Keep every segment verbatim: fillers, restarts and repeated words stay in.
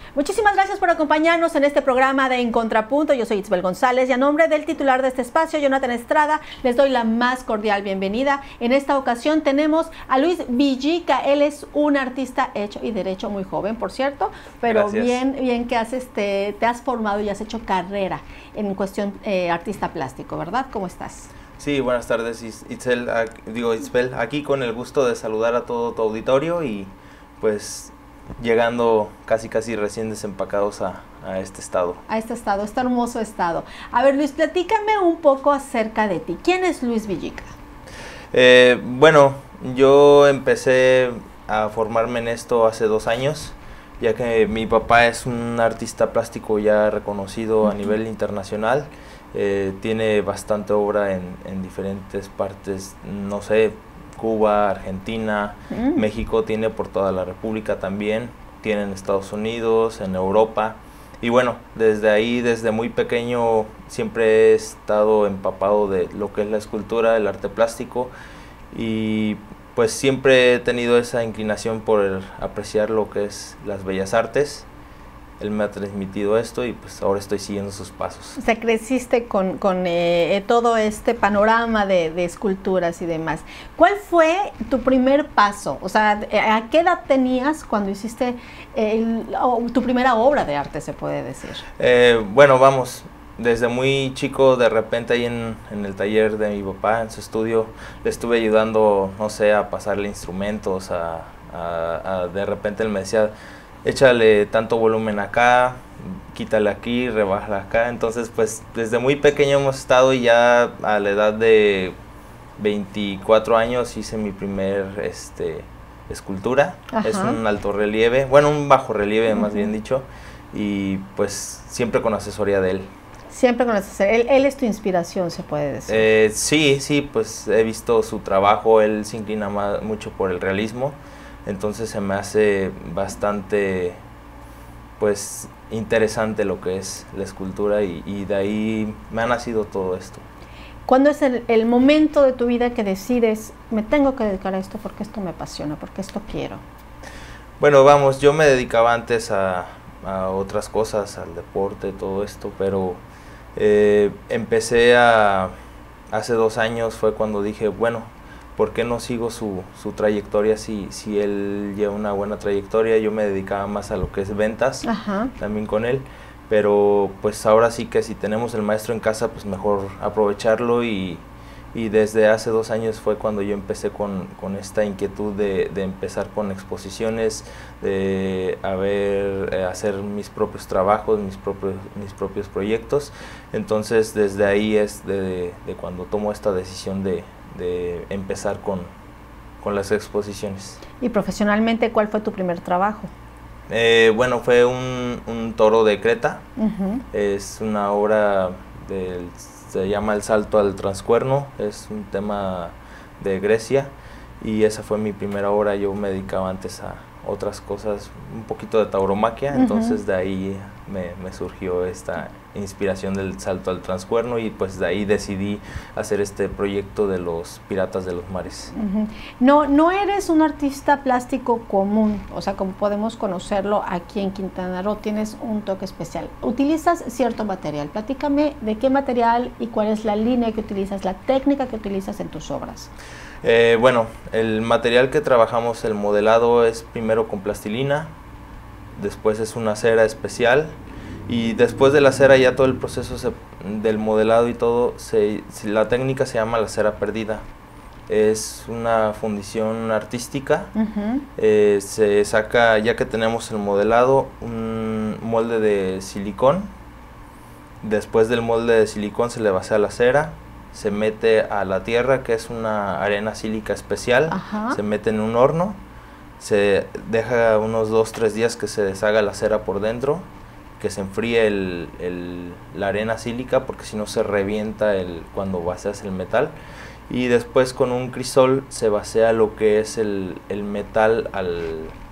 Muchísimas gracias por acompañarnos en este programa de En Contrapunto. Yo soy Itzbel González y a nombre del titular de este espacio, Jonathan Estrada, les doy la más cordial bienvenida. En esta ocasión tenemos a Luis Villica. Él es un artista hecho y derecho, muy joven, por cierto, pero Gracias. bien, bien que has, este, te has formado y has hecho carrera en cuestión eh, artista plástico, ¿verdad? ¿Cómo estás? Sí, buenas tardes, Itzel, digo Itzbel, aquí con el gusto de saludar a todo tu auditorio y pues llegando casi casi recién desempacados a, a este estado. A este estado, este hermoso estado. A ver, Luis, platícame un poco acerca de ti. ¿Quién es Luis Villica? Eh, bueno, yo empecé a formarme en esto hace dos años, ya que mi papá es un artista plástico ya reconocido uh-huh. a nivel internacional. Eh, tiene bastante obra en, en diferentes partes, no sé, Cuba, Argentina, mm. México, tiene por toda la República también, tiene en Estados Unidos, en Europa. Y bueno, desde ahí, desde muy pequeño, siempre he estado empapado de lo que es la escultura, el arte plástico, y pues siempre he tenido esa inclinación por apreciar lo que es las bellas artes. Él me ha transmitido esto y pues ahora estoy siguiendo sus pasos. O sea, creciste con, con eh, todo este panorama de, de esculturas y demás. ¿Cuál fue tu primer paso? O sea, ¿a qué edad tenías cuando hiciste el, oh, tu primera obra de arte, se puede decir? Eh, bueno, vamos, desde muy chico, de repente ahí en, en el taller de mi papá, en su estudio, le estuve ayudando, no sé, a pasarle instrumentos, a, a, a de repente él me decía, échale tanto volumen acá, quítale aquí, rebájale acá. Entonces pues desde muy pequeño hemos estado y ya a la edad de veinticuatro años hice mi primer este, escultura. Ajá. Es un alto relieve, bueno un bajo relieve uh-huh. más bien dicho, y pues siempre con asesoría de él. Siempre con asesoría, él, él es tu inspiración, se puede decir. Eh, sí, sí, pues he visto su trabajo, él se inclina más, mucho por el realismo. Entonces se me hace bastante pues interesante lo que es la escultura y, y de ahí me ha nacido todo esto. ¿Cuándo es el, el momento de tu vida que decides, me tengo que dedicar a esto porque esto me apasiona, porque esto quiero? Bueno, vamos, yo me dedicaba antes a, a otras cosas, al deporte, todo esto, pero eh, empecé a, hace dos años fue cuando dije, bueno, ¿por qué no sigo su, su trayectoria si, si él lleva una buena trayectoria? Yo me dedicaba más a lo que es ventas, Ajá. también con él, pero pues ahora sí que si tenemos el maestro en casa, pues mejor aprovecharlo y, y desde hace dos años fue cuando yo empecé con, con esta inquietud de, de empezar con exposiciones, de a ver, eh, hacer mis propios trabajos, mis propios, mis propios proyectos. Entonces desde ahí es de, de cuando tomo esta decisión de de empezar con, con las exposiciones. ¿Y profesionalmente cuál fue tu primer trabajo? Eh, bueno, fue un, un toro de Creta, uh-huh. es una obra, del, se llama El salto al transcuerno, es un tema de Grecia y esa fue mi primera obra. Yo me dedicaba antes a otras cosas, un poquito de tauromaquia, uh-huh. entonces de ahí me, me surgió esta inspiración del salto al transcuerno y pues de ahí decidí hacer este proyecto de los piratas de los mares. Uh-huh. No, no eres un artista plástico común, o sea, como podemos conocerlo aquí en Quintana Roo, tienes un toque especial. Utilizas cierto material, platícame de qué material y cuál es la línea que utilizas, la técnica que utilizas en tus obras. Eh, bueno, el material que trabajamos, el modelado, es primero con plastilina, después es una cera especial y después de la cera ya todo el proceso se, del modelado y todo, se, la técnica se llama la cera perdida. Es una fundición artística, uh-huh. eh, se saca, ya que tenemos el modelado, un molde de silicón, después del molde de silicón se le vacía la cera, se mete a la tierra, que es una arena sílica especial, Ajá. se mete en un horno, se deja unos dos tres días que se deshaga la cera por dentro, que se enfríe el, el, la arena sílica, porque si no se revienta el, cuando vacías el metal, y después con un crisol se vacía lo que es el, el metal al,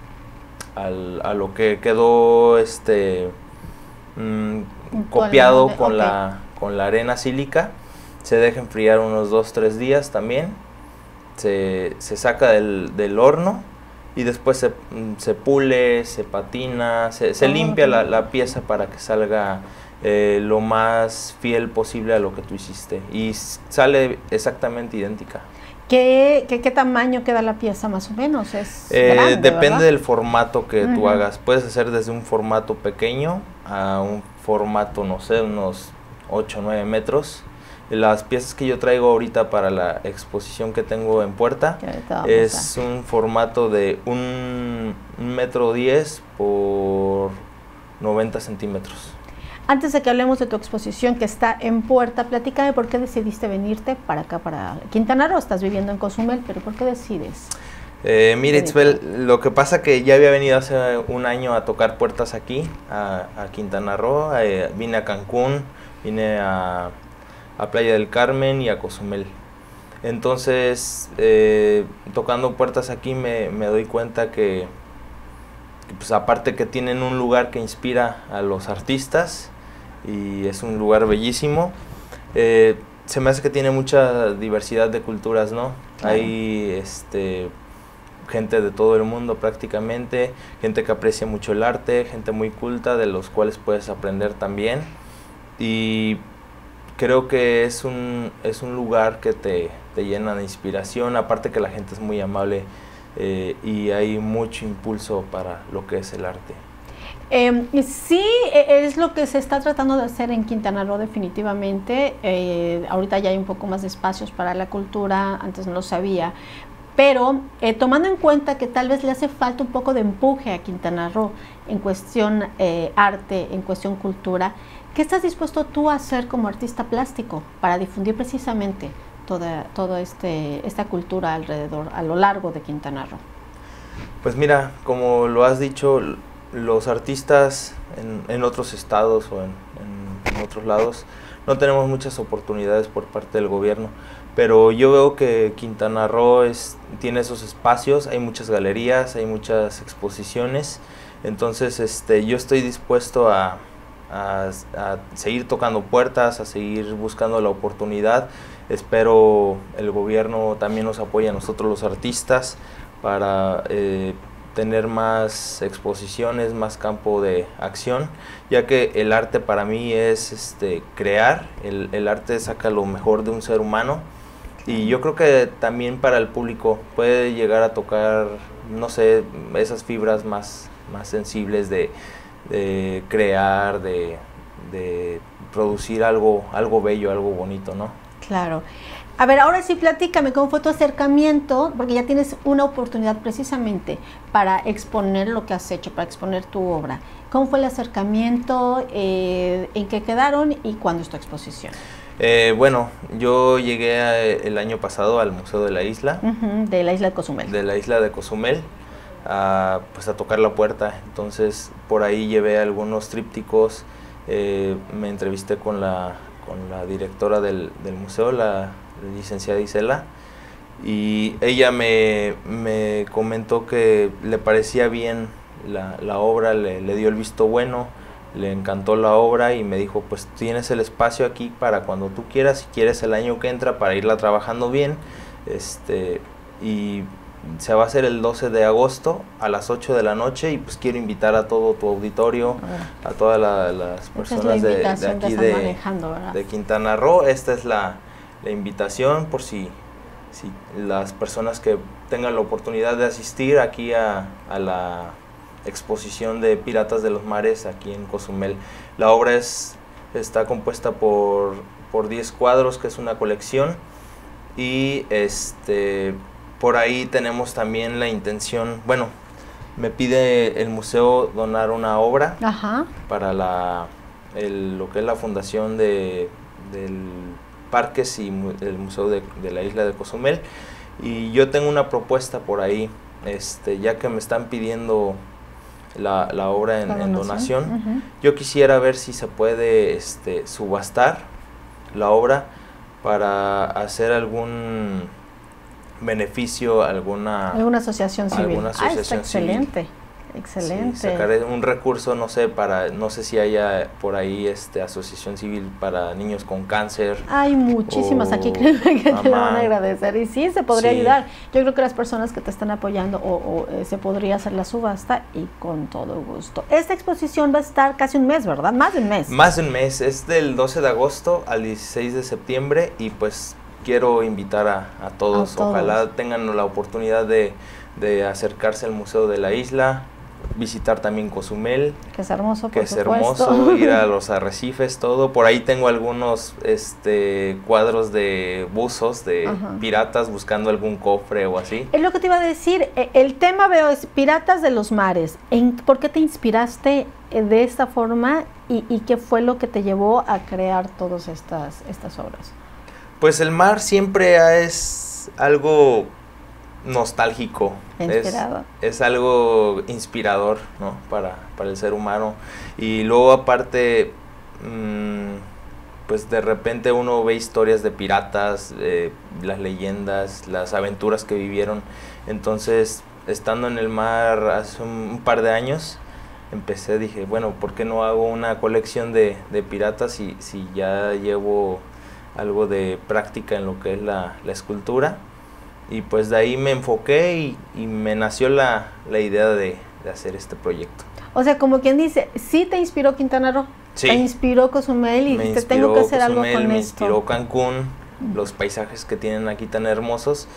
al, a lo que quedó este mmm, copiado con, okay. la, con la arena sílica. Se deja enfriar unos dos tres días también, se, se saca del, del horno y después se, se pule, se patina, se, se Oh, limpia ok. la, la pieza para que salga eh, lo más fiel posible a lo que tú hiciste y s- sale exactamente idéntica. ¿Qué, qué, qué tamaño queda la pieza más o menos? Es Eh, grande, depende ¿verdad? del formato que tú Ujú. hagas. Puedes hacer desde un formato pequeño a un formato, no sé, unos ocho o nueve metros. Las piezas que yo traigo ahorita para la exposición que tengo en Puerta Que ahorita vamos es a- un formato de un, un metro diez por noventa centímetros. Antes de que hablemos de tu exposición que está en Puerta, platícame por qué decidiste venirte para acá, para Quintana Roo. Estás viviendo en Cozumel, pero ¿por qué decides? Eh, mira, Sí. Itzbel, lo que pasa que ya había venido hace un año a tocar puertas aquí, a, a Quintana Roo, eh, vine a Cancún, vine a, a Playa del Carmen y a Cozumel. Entonces, eh, tocando puertas aquí me, me doy cuenta que, que, pues aparte que tienen un lugar que inspira a los artistas y es un lugar bellísimo, eh, se me hace que tiene mucha diversidad de culturas, ¿no? Claro. Hay este gente de todo el mundo prácticamente, gente que aprecia mucho el arte, gente muy culta de los cuales puedes aprender también y creo que es un, es un lugar que te, te llena de inspiración, aparte que la gente es muy amable eh, y hay mucho impulso para lo que es el arte. Eh, sí, e- es lo que se está tratando de hacer en Quintana Roo definitivamente. Eh, ahorita ya hay un poco más de espacios para la cultura, antes no lo sabía. Pero eh, tomando en cuenta que tal vez le hace falta un poco de empuje a Quintana Roo en cuestión eh, arte, en cuestión cultura, ¿qué estás dispuesto tú a hacer como artista plástico para difundir precisamente toda, toda este, esta cultura alrededor, a lo largo de Quintana Roo? Pues mira, como lo has dicho, l- los artistas en, en otros estados o en, en- en otros lados no tenemos muchas oportunidades por parte del gobierno, pero yo veo que Quintana Roo es, tiene esos espacios, hay muchas galerías, hay muchas exposiciones, entonces este, yo estoy dispuesto a, a, a seguir tocando puertas, a seguir buscando la oportunidad. Espero el gobierno también nos apoye a nosotros los artistas para eh, tener más exposiciones, más campo de acción, ya que el arte para mí es este, crear, el, el arte saca lo mejor de un ser humano y yo creo que también para el público puede llegar a tocar, no sé, esas fibras más, más sensibles de, de crear, de, de producir algo, algo bello, algo bonito, ¿no? Claro. A ver, ahora sí platícame cómo fue tu acercamiento, porque ya tienes una oportunidad precisamente para exponer lo que has hecho, para exponer tu obra. ¿Cómo fue el acercamiento? Eh, ¿En qué quedaron y cuándo es tu exposición? Eh, bueno, yo llegué a, el año pasado al Museo de la Isla, Ujú, de la isla de Cozumel. de la isla de Cozumel, a, pues a tocar la puerta. Entonces por ahí llevé algunos trípticos, eh, me entrevisté con la, con la directora del, del museo, la licenciada Isela, y ella me, me comentó que le parecía bien la, la obra, le, le dio el visto bueno, le encantó la obra y me dijo, pues tienes el espacio aquí para cuando tú quieras, si quieres el año que entra para irla trabajando bien, este, y se va a hacer el doce de agosto a las ocho de la noche y pues quiero invitar a todo tu auditorio, Ah, a todas la- las esa es la personas de, de invitación que aquí están de, manejando, ¿verdad? de Quintana Roo. Esta es la, la invitación por si, si las personas que tengan la oportunidad de asistir aquí a, a la exposición de Piratas de los Mares aquí en Cozumel. La obra es, está compuesta por, por diez cuadros, que es una colección, y este, por ahí tenemos también la intención, bueno, me pide el museo donar una obra Ajá. para la, el, lo que es la fundación de, del Parques y mu- el Museo de, de la Isla de Cozumel, y yo tengo una propuesta por ahí, este, ya que me están pidiendo la, la obra en, La en donación, Ujú. yo quisiera ver si se puede este, subastar la obra para hacer algún beneficio, alguna, Alguna asociación civil. alguna Ah, está asociación civil. excelente. excelente. Sí, sacar un recurso, no sé, para, no sé si haya por ahí este asociación civil para niños con cáncer. Hay muchísimas o, aquí que te lo van a agradecer y sí, se podría sí. ayudar. Yo creo que las personas que te están apoyando o, o eh, se podría hacer la subasta y con todo gusto. Esta exposición va a estar casi un mes, ¿verdad? Más de un mes. Más de un mes, es del doce de agosto al dieciséis de septiembre y pues quiero invitar a, a, todos. a todos, ojalá tengan la oportunidad de, de acercarse al Museo de la Isla, visitar también Cozumel, que es hermoso, que por es supuesto. hermoso, ir a los arrecifes, todo. Por ahí tengo algunos este cuadros de buzos, de Ajá. piratas buscando algún cofre o así. Es lo que te iba a decir, el tema veo es Piratas de los Mares. ¿En, ¿Por qué te inspiraste de esta forma y, y qué fue lo que te llevó a crear todas estas, estas obras? Pues el mar siempre es algo nostálgico, es, es algo inspirador, ¿no? para, para el ser humano. Y luego aparte, mmm, pues de repente uno ve historias de piratas, eh, las leyendas, las aventuras que vivieron. Entonces, estando en el mar hace un, un par de años, empecé, dije, bueno, ¿por qué no hago una colección de, de piratas si, si ya llevo algo de práctica en lo que es la, la escultura? Y pues de ahí me enfoqué y, y me nació la, la idea de, de hacer este proyecto. O sea, como quien dice, ¿sí te inspiró Quintana Roo? Sí. ¿Te inspiró Cozumel y dijiste, tengo que hacer Cozumel, algo con me esto? Me inspiró Cancún, uh-huh. los paisajes que tienen aquí tan hermosos.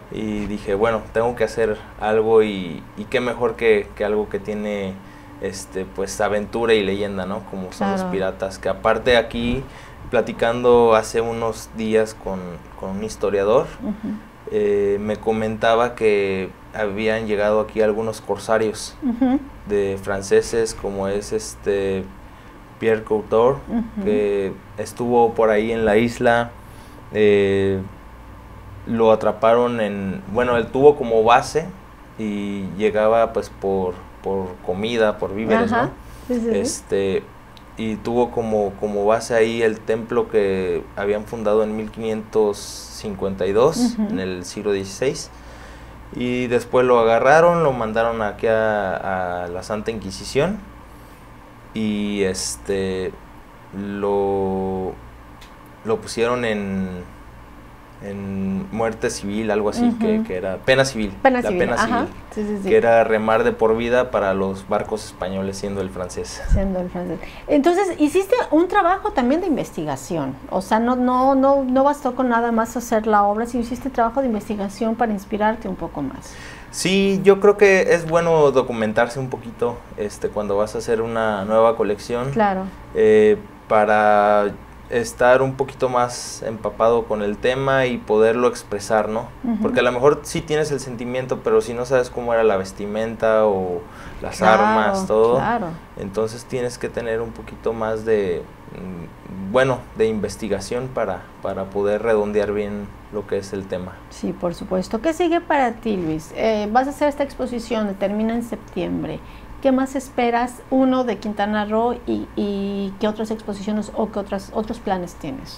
Y dije, bueno, tengo que hacer algo y, y qué mejor que, que algo que tiene este pues aventura y leyenda, ¿no? Como son claro. los piratas. Que aparte aquí, platicando hace unos días con, con un historiador, uh-huh. Eh, me comentaba que habían llegado aquí algunos corsarios uh-huh. de franceses, como es este Pierre Couture, uh-huh. que estuvo por ahí en la isla, eh, lo atraparon en, bueno, él tuvo como base y llegaba pues por, por comida, por víveres, uh-huh. ¿no? Sí, sí, este, y tuvo como, como base ahí el templo que habían fundado en mil quinientos cincuenta y dos, uh-huh. en el siglo dieciséis, y después lo agarraron, lo mandaron aquí a, a la Santa Inquisición, y este lo, lo pusieron en, en muerte civil, algo así, uh-huh. que, que era pena civil, pena la civil. pena Ajá. civil, sí, sí, sí. que era remar de por vida para los barcos españoles, siendo el francés. Siendo el francés. Entonces, hiciste un trabajo también de investigación, o sea, no, no, no, no bastó con nada más hacer la obra, sino hiciste trabajo de investigación para inspirarte un poco más. Sí, yo creo que es bueno documentarse un poquito este, cuando vas a hacer una nueva colección. Claro. Eh, para estar un poquito más empapado con el tema y poderlo expresar, ¿no? Uh-huh. Porque a lo mejor sí tienes el sentimiento, pero si no sabes cómo era la vestimenta o las claro, armas, todo, claro. entonces tienes que tener un poquito más de, bueno, de investigación para, para poder redondear bien lo que es el tema. Sí, por supuesto. ¿Qué sigue para ti, Luis? Eh, vas a hacer esta exposición, termina en septiembre. ¿Qué más esperas, uno, de Quintana Roo y, y qué otras exposiciones o qué otras, otros planes tienes?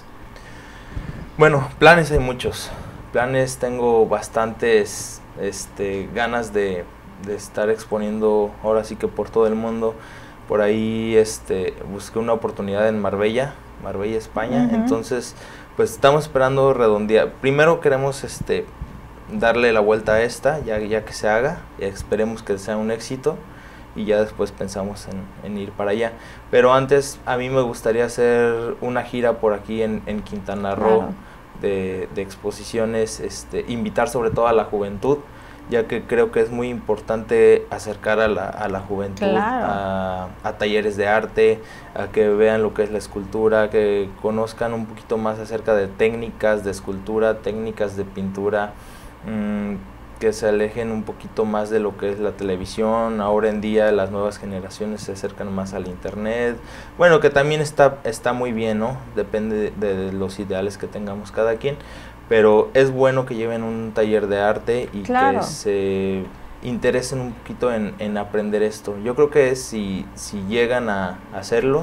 Bueno, planes hay muchos. Planes tengo bastantes este, ganas de, de estar exponiendo ahora sí que por todo el mundo. Por ahí este, busqué una oportunidad en Marbella, Marbella, España. Uh-huh. Entonces, pues estamos esperando redondear. Primero queremos este, darle la vuelta a esta, ya, ya que se haga. Y esperemos que sea un éxito. Y ya después pensamos en, en ir para allá. Pero antes a mí me gustaría hacer una gira por aquí en, en Quintana Roo, claro. de, de exposiciones, este, invitar sobre todo a la juventud, ya que creo que es muy importante acercar a la, a la juventud, claro. a, a talleres de arte, a que vean lo que es la escultura, que conozcan un poquito más acerca de técnicas de escultura, técnicas de pintura, mmm, que se alejen un poquito más de lo que es la televisión. Ahora en día las nuevas generaciones se acercan más al internet, bueno, que también está, está muy bien, ¿no? Depende de, de los ideales que tengamos cada quien, pero es bueno que lleven un taller de arte y claro. que se interesen un poquito en, en aprender esto. Yo creo que si, si llegan a hacerlo,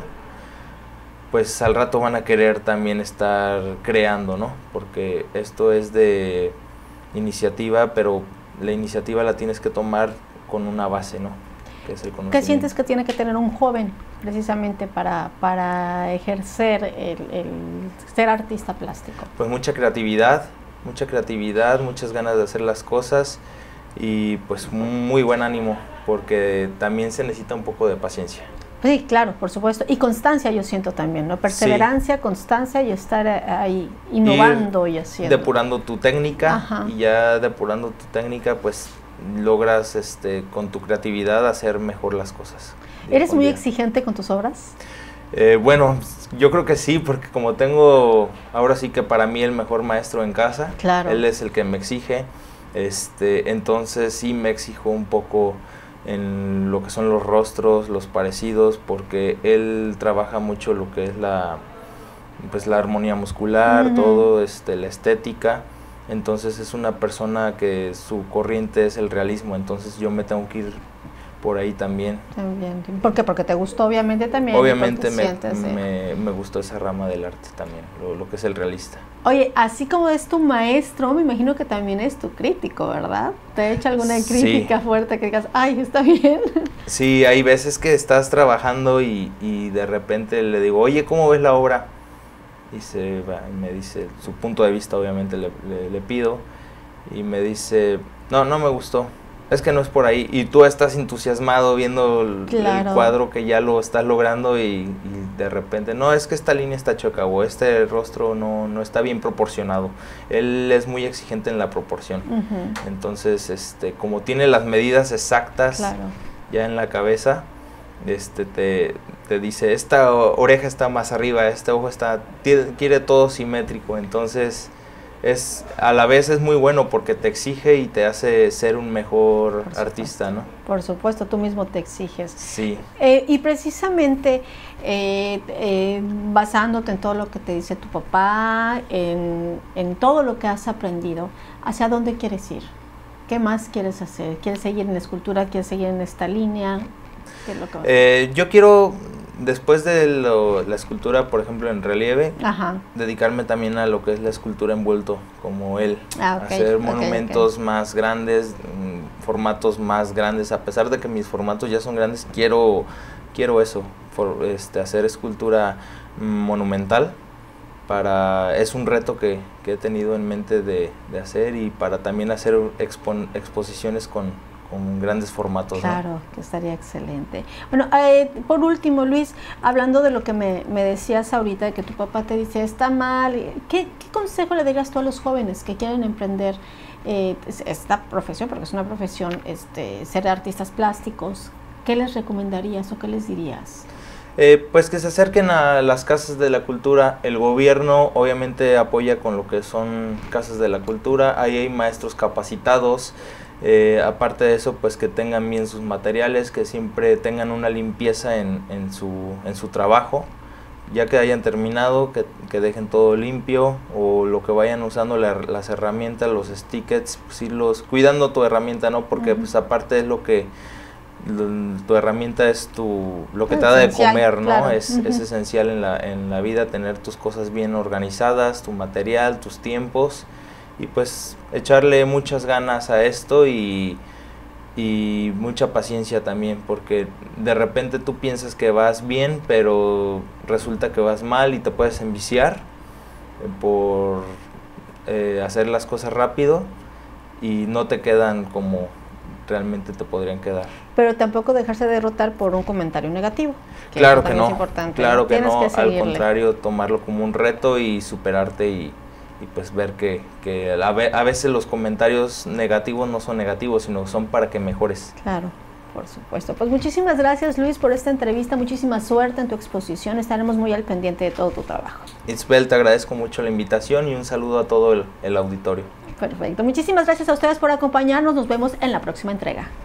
pues al rato van a querer también estar creando, ¿no? Porque esto es de iniciativa, pero la iniciativa la tienes que tomar con una base, ¿no? que es el conocimiento. ¿Qué sientes que tiene que tener un joven precisamente para, para ejercer el, el ser artista plástico? Pues mucha creatividad, mucha creatividad, muchas ganas de hacer las cosas y pues muy buen ánimo, porque también se necesita un poco de paciencia. Sí, claro, por supuesto. Y constancia yo siento también, ¿no? Perseverancia, sí. Constancia y estar ahí innovando y, y haciendo. Depurando tu técnica. Ajá. Y ya depurando tu técnica, pues logras este, con tu creatividad hacer mejor las cosas. ¿Eres muy exigente con tus obras? Eh, bueno, yo creo que sí, porque como tengo ahora sí que para mí el mejor maestro en casa, claro. Él es el que me exige, este, entonces sí me exijo un poco en lo que son los rostros, los parecidos, porque él trabaja mucho lo que es la, pues la armonía muscular, uh-huh. todo, este, la estética, entonces es una persona que su corriente es el realismo, entonces yo me tengo que ir por ahí también. También. ¿Por qué? Porque te gustó obviamente también. Obviamente me, sientes, me, ¿eh? me gustó esa rama del arte también, lo, lo que es el realista. Oye, así como es tu maestro, me imagino que también es tu crítico, ¿verdad? ¿Te ha hecho alguna crítica sí. fuerte que digas, ay, está bien? Sí, hay veces que estás trabajando y, y de repente le digo, oye, ¿cómo ves la obra? Y, se va, y me dice, su punto de vista obviamente le, le, le pido, y me dice, no, no me gustó. Es que no es por ahí, y tú estás entusiasmado viendo el, claro. el cuadro que ya lo estás logrando y, y de repente, no, es que esta línea está chueca o este rostro no, no está bien proporcionado. Él es muy exigente en la proporción, uh-huh. entonces este, como tiene las medidas exactas claro. ya en la cabeza, este, te, te dice, esta oreja está más arriba, este ojo está, quiere todo simétrico, entonces... es a la vez es muy bueno porque te exige y te hace ser un mejor artista, ¿no? Por supuesto, tú mismo te exiges. Sí. Eh, y precisamente eh, eh, basándote en todo lo que te dice tu papá, en, en todo lo que has aprendido, ¿hacia dónde quieres ir? ¿Qué más quieres hacer? ¿Quieres seguir en la escultura? ¿Quieres seguir en esta línea? ¿Qué es lo que vas a eh, yo quiero... Después de lo, la escultura, por ejemplo, en relieve, Ajá. dedicarme también a lo que es la escultura envuelto, como él. Ah, okay, hacer okay, monumentos okay. más grandes, formatos más grandes. A pesar de que mis formatos ya son grandes, quiero, quiero eso, for, este, hacer escultura monumental. Para, es un reto que, que he tenido en mente de, de hacer y para también hacer expo, exposiciones con... con grandes formatos. Claro, ¿no? que estaría excelente. Bueno, eh, por último, Luis, hablando de lo que me, me decías ahorita, de que tu papá te dice, está mal, ¿qué, qué consejo le dirías tú a los jóvenes que quieren emprender eh, esta profesión, porque es una profesión, este, ser artistas plásticos? ¿Qué les recomendarías o qué les dirías? Eh, pues que se acerquen a las casas de la cultura. El gobierno obviamente apoya con lo que son casas de la cultura, ahí hay maestros capacitados. Eh, aparte de eso, pues que tengan bien sus materiales, que siempre tengan una limpieza en, en, su, en su trabajo, ya que hayan terminado, que, que dejen todo limpio, o lo que vayan usando, la, las herramientas, los stickers, pues irlos cuidando tu herramienta, ¿no? Porque uh-huh. pues aparte es lo que, lo, tu herramienta es tu, lo que es te da de comer, ¿no? Claro. Es, uh-huh. es esencial en la, en la vida tener tus cosas bien organizadas, tu material, tus tiempos, y pues echarle muchas ganas a esto y, y mucha paciencia también, porque de repente tú piensas que vas bien, pero resulta que vas mal y te puedes enviciar por eh, hacer las cosas rápido y no te quedan como realmente te podrían quedar. Pero tampoco dejarse derrotar por un comentario negativo. Que claro que no, importante, claro que no, que al contrario, tomarlo como un reto y superarte y y pues ver que, que a, ve, a veces los comentarios negativos no son negativos, sino son para que mejores. Claro, por supuesto. Pues muchísimas gracias, Luis, por esta entrevista, muchísima suerte en tu exposición, estaremos muy al pendiente de todo tu trabajo. Itzbel, te agradezco mucho la invitación y un saludo a todo el, el auditorio. Perfecto, muchísimas gracias a ustedes por acompañarnos, nos vemos en la próxima entrega.